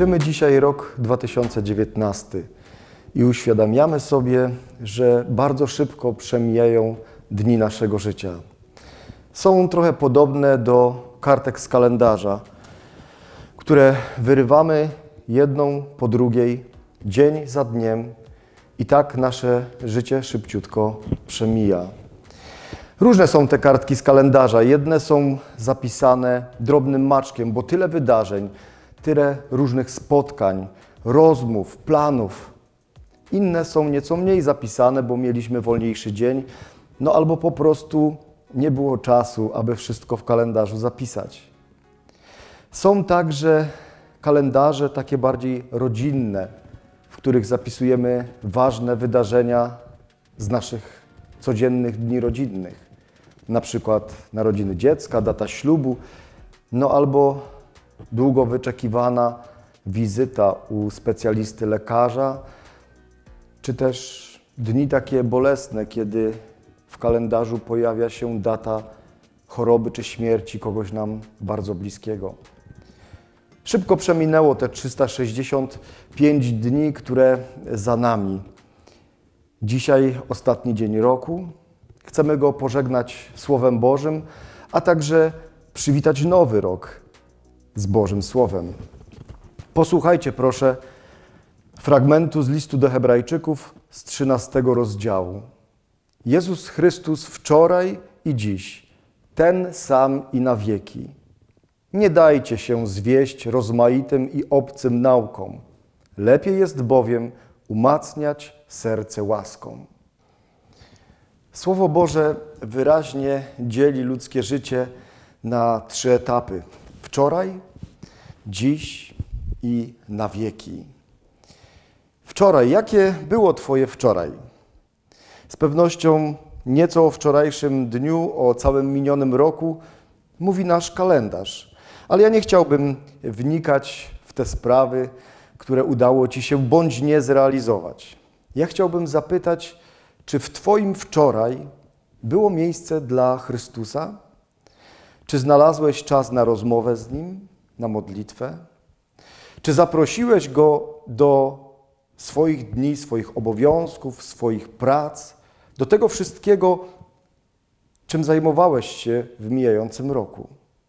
Kończymy dzisiaj rok 2019 i uświadamiamy sobie, że bardzo szybko przemijają dni naszego życia. Są trochę podobne do kartek z kalendarza, które wyrywamy jedną po drugiej, dzień za dniem i tak nasze życie szybciutko przemija. Różne są te kartki z kalendarza. Jedne są zapisane drobnym maczkiem, bo tyle wydarzeń, tyle różnych spotkań, rozmów, planów. Inne są nieco mniej zapisane, bo mieliśmy wolniejszy dzień, albo po prostu nie było czasu, aby wszystko w kalendarzu zapisać. Są także kalendarze takie bardziej rodzinne, w których zapisujemy ważne wydarzenia z naszych codziennych dni rodzinnych. Na przykład narodziny dziecka, data ślubu, albo długo wyczekiwana wizyta u specjalisty lekarza, czy też dni takie bolesne, kiedy w kalendarzu pojawia się data choroby czy śmierci kogoś nam bardzo bliskiego. Szybko przeminęło te 365 dni, które za nami. Dzisiaj ostatni dzień roku. Chcemy go pożegnać Słowem Bożym, a także przywitać nowy rok z Bożym Słowem. Posłuchajcie proszę fragmentu z listu do Hebrajczyków z 13 rozdziału. Jezus Chrystus wczoraj i dziś, ten sam i na wieki. Nie dajcie się zwieść rozmaitym i obcym naukom. Lepiej jest bowiem umacniać serce łaską. Słowo Boże wyraźnie dzieli ludzkie życie na 3 etapy. Wczoraj, dziś i na wieki. Wczoraj. Jakie było Twoje wczoraj? Z pewnością nieco o wczorajszym dniu, o całym minionym roku mówi nasz kalendarz. Ale ja nie chciałbym wnikać w te sprawy, które udało Ci się bądź nie zrealizować. Ja chciałbym zapytać, czy w Twoim wczoraj było miejsce dla Chrystusa? Czy znalazłeś czas na rozmowę z Nim, na modlitwę? Czy zaprosiłeś Go do swoich dni, swoich obowiązków, swoich prac, do tego wszystkiego, czym zajmowałeś się w mijającym roku?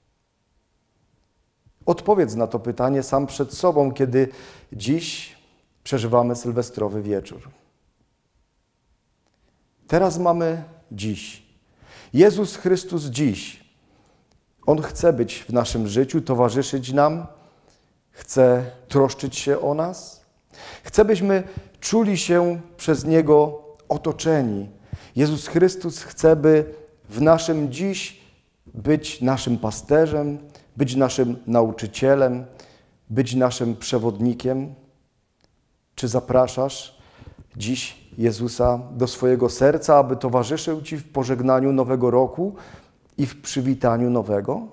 Odpowiedz na to pytanie sam przed sobą, kiedy dziś przeżywamy sylwestrowy wieczór. Teraz mamy dziś. Jezus Chrystus dziś. On chce być w naszym życiu, towarzyszyć nam, chce troszczyć się o nas. Chce, byśmy czuli się przez Niego otoczeni. Jezus Chrystus chce, by w naszym dziś być naszym pasterzem, być naszym nauczycielem, być naszym przewodnikiem. Czy zapraszasz dziś Jezusa do swojego serca, aby towarzyszył Ci w pożegnaniu nowego roku i w przywitaniu nowego?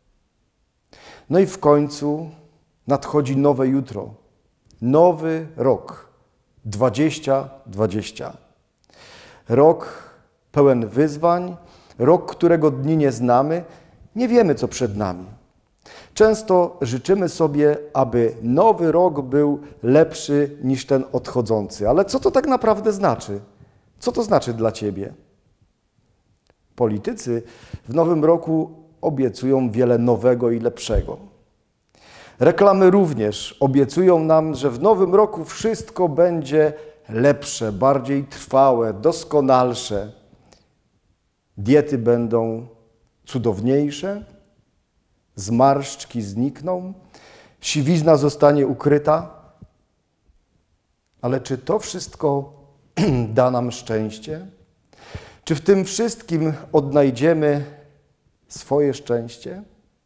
I w końcu nadchodzi nowe jutro, nowy rok 2020. Rok pełen wyzwań, rok, którego dni nie znamy, nie wiemy, co przed nami. Często życzymy sobie, aby nowy rok był lepszy niż ten odchodzący. Ale co to tak naprawdę znaczy? Co to znaczy dla Ciebie? Politycy w nowym roku obiecują wiele nowego i lepszego. Reklamy również obiecują nam, że w nowym roku wszystko będzie lepsze, bardziej trwałe, doskonalsze. Diety będą cudowniejsze, zmarszczki znikną, siwizna zostanie ukryta. Ale czy to wszystko da nam szczęście? Czy w tym wszystkim odnajdziemy swoje szczęście?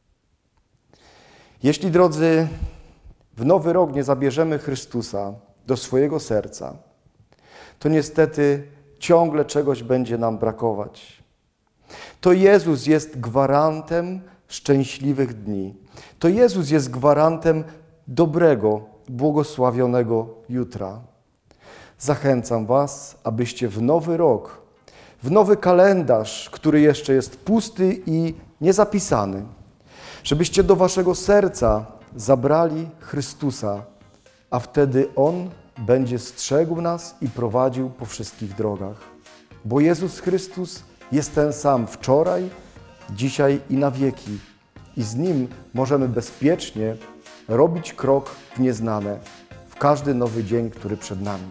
Jeśli, drodzy, w nowy rok nie zabierzemy Chrystusa do swojego serca, to niestety ciągle czegoś będzie nam brakować. To Jezus jest gwarantem szczęśliwych dni. To Jezus jest gwarantem dobrego, błogosławionego jutra. Zachęcam Was, abyście w nowy rok, w nowy kalendarz, który jeszcze jest pusty i niezapisany, żebyście do Waszego serca zabrali Chrystusa, a wtedy On będzie strzegł nas i prowadził po wszystkich drogach. Bo Jezus Chrystus jest ten sam wczoraj, dzisiaj i na wieki. I z Nim możemy bezpiecznie robić krok w nieznane, w każdy nowy dzień, który przed nami.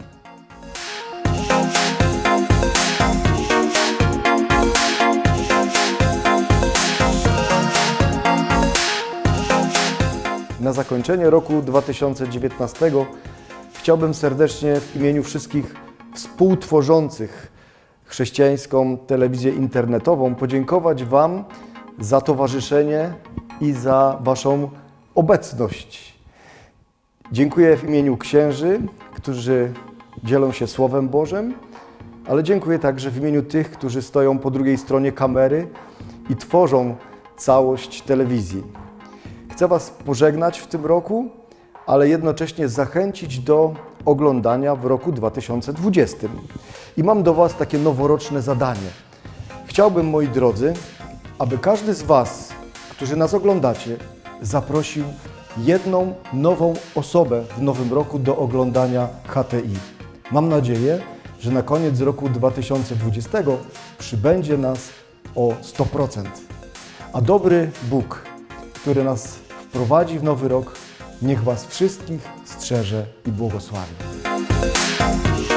Na zakończenie roku 2019 chciałbym serdecznie w imieniu wszystkich współtworzących chrześcijańską telewizję internetową podziękować Wam za towarzyszenie i za Waszą obecność. Dziękuję w imieniu księży, którzy dzielą się Słowem Bożym, ale dziękuję także w imieniu tych, którzy stoją po drugiej stronie kamery i tworzą całość telewizji. Chcę Was pożegnać w tym roku, ale jednocześnie zachęcić do oglądania w roku 2020. I mam do Was takie noworoczne zadanie. Chciałbym, moi drodzy, aby każdy z Was, którzy nas oglądacie, zaprosił jedną nową osobę w nowym roku do oglądania HTI. Mam nadzieję, że na koniec roku 2020 przybędzie nas o 100%. A dobry Bóg, który nas wprowadzi w nowy rok, niech Was wszystkich strzeże i błogosławi.